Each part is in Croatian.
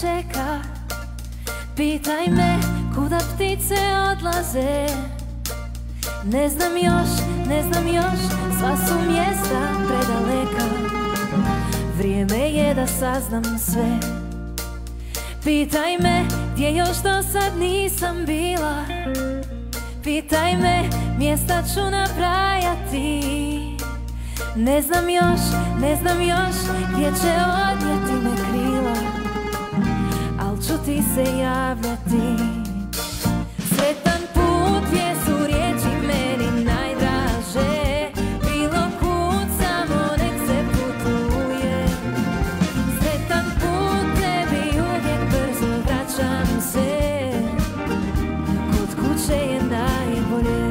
čeka. Pitaj me kuda ptice odlaze. Ne znam još, sva su mjesta predaleka. Vrijeme je da saznam sve. Pitaj me gdje još do sad nisam bila. Pitaj me, mjesta ću nabrajati. Ne znam još gdje će odnijeti me krila, al ću ti se javljati. Sretan put, gdje su riječi meni najdraže. Bilo kud, samo nek se putuje. Sretan put, tebi uvijek brzo vraćam se. Kod kuće je najbolje.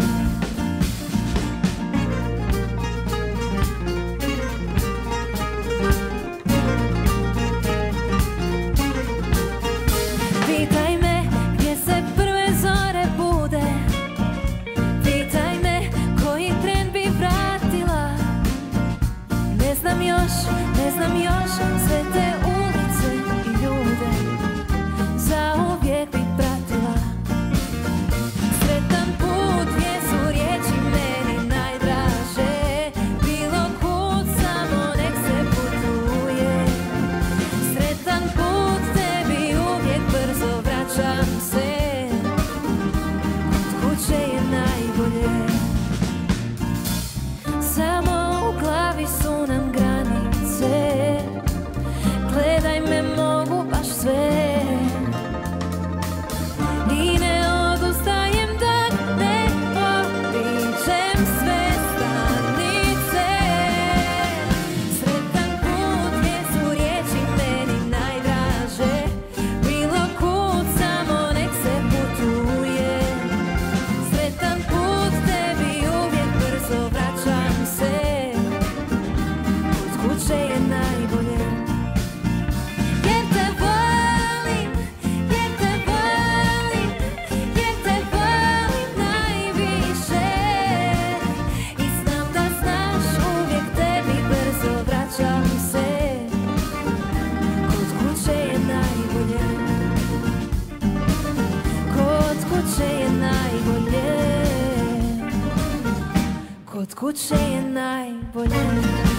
Pitaj me gdje se prve zore bude. Pitaj me koji tren bi vratila. Ne znam još sve te ulice i ljude. Zauvijek bi pratila. Sretan put, gdje su riječi meni najdraže. Bilo kud, samo nek se putuje. Sretan put, tebi uvijek brzo vraćam se. Kod kuće je najbolje. Samo u glavi su nam granice. Gledaj me, mogu baš sve. I ne odustajem dok ne obiđem sve stanice. Sretan put, gdje su riječi meni najdraže. Bilo kud, samo nek se putuje. Sretan put, tebi uvijek brzo vraćam se. Kod kuće je najbolje. Jer te volim, jer te volim, jer te volim najviše. I znam da znaš, uvijek tebi brzo vraćam se. Kod kuće je najbolje. Kod kuće je najbolje. Kod kuće je najbolje.